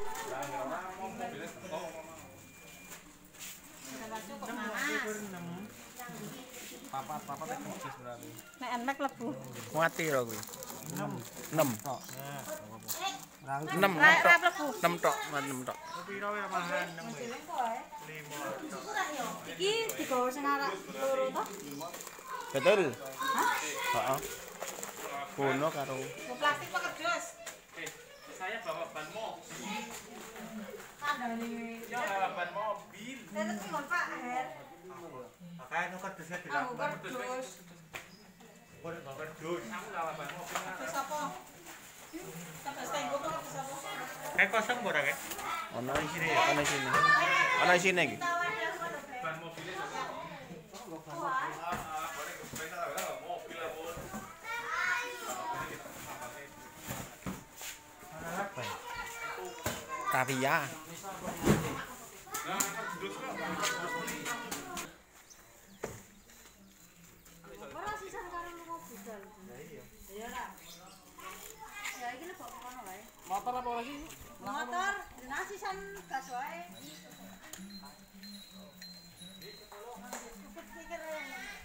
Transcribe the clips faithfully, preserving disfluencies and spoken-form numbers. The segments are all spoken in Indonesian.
Papat papat eksis berarti. Nek enek lebu. Mati lho kuwi. enam. enam tok. enam tok. enam tok, enam tok. Piro wae mahan enam. lima. Iki digawa sing arek loro to? Betul. Hah? Heeh. Bono karo Plastik apa kerdus? Eh, saya bawa ban mobil. Kandhane. Ya bawa ban mobil. Tetes ngon Pak Her. Makanya kerdusnya Aku dilakukan. kerdus. Kok enggak kerdus? Aku bawa ban mobil. Terus apa? Sampai tembok kok terus apa? Kayak kosong ora kayak? ono di sini, ono sini. Ono di sini iki. Ban mobilnya Kavia. Ora sisan karo lunga budal. Iya. Iya ora. Ya iki lho kok kono wae. Motor apa ora sih? Motor, dina sisan gas wae. Pikir ae.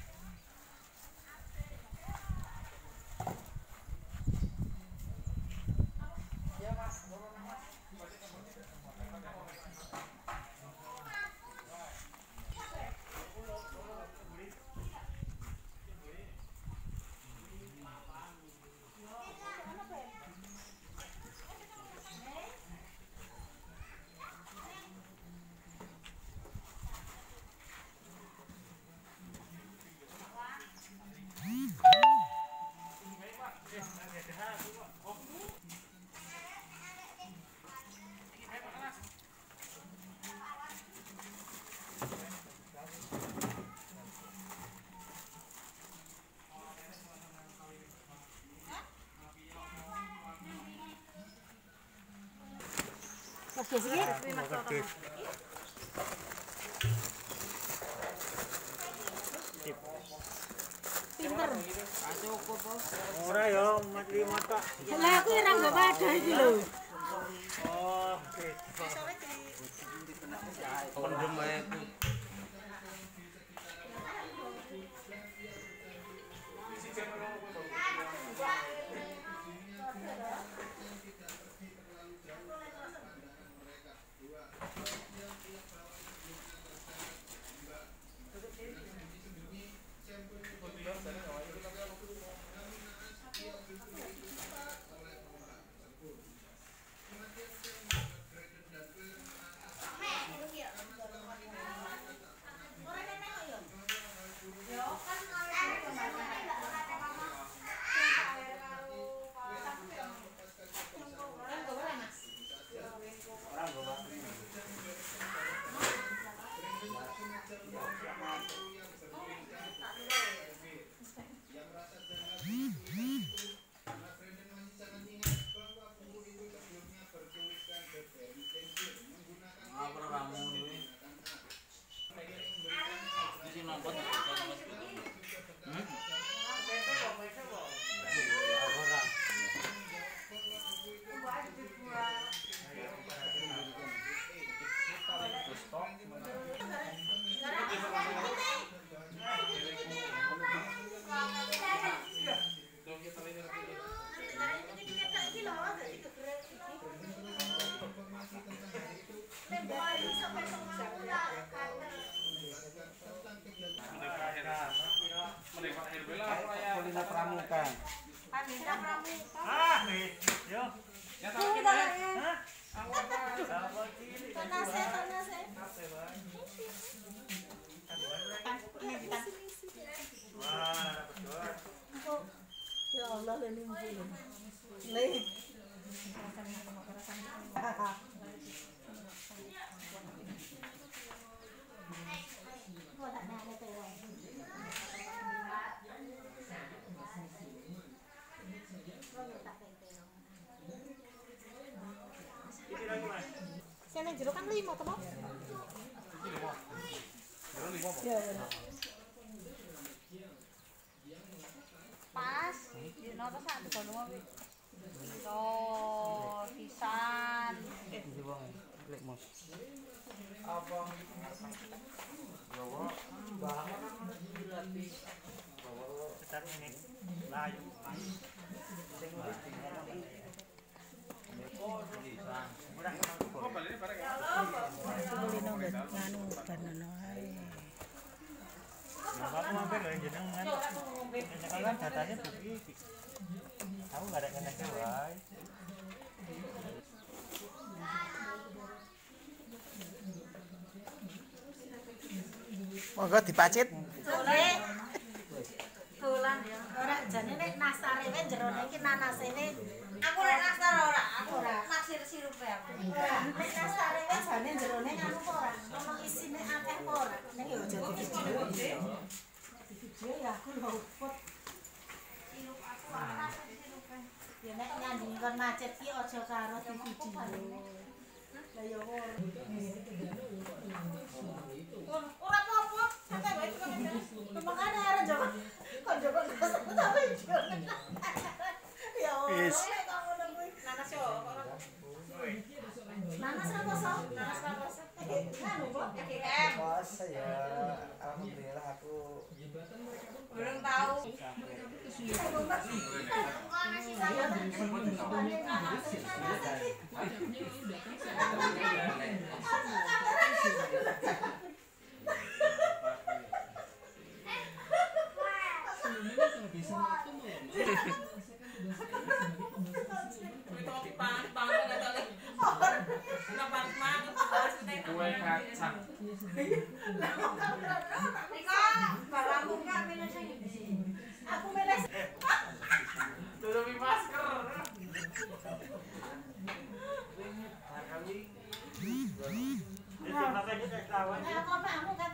Mas iki kerdus. pinter. Ora ya, mat lima tok. Lah aku ora nggo wadah iki lho. Oh, oke. Pendem ae. Kulina Pramuka. Pandita Pramuka. Ah, nih. Yo. Ya tak kita. Hah? Tanase, tanase. Wah, betul. Ya Allah, ini mungkin. Leh. Sini jero kan lima to, Mas? Ya, ya. Pas, dino to sak digono wae. So, pisan. abang lek mos. Abang. Bawa. Bawa. Tetap ini. Layu. Sing wis tinggal. Oh, balik bareng ya. Kulino nganu banono ae. Nah, aku mampir lho jenengan. Jenengan kan datanya begini. Aku enggak ada keneknya wae. Monggo dipacit. Dolan. Dolan ya. Ora jane nek nasarewe jerone iki nanasene. Aku nek nasar ora, aku naksir sirupe aku. Ora, nek nasarewe jane jerone nganu ora. Ono isine akeh ora. Nek yo jadi video. Di video ya aku luput. Sirup aku ora sirupe. Ya nek nyanding kon macet ki aja karo di video. Lah yo ora. Ora apa-apa, sampe wae kok makane arep njok. Kon njok sampe njok. Ya wis. Nanas yo. Nanas apa so? Nanas apa so? Anu kok K M. Bos ya, alhamdulillah aku Belum tahu. Mana sih saya? Kue kacang. Rika, barangku nggak milih sing. Aku milih. Tutupi masker. Ini makanya kayak kawan. Aku kamu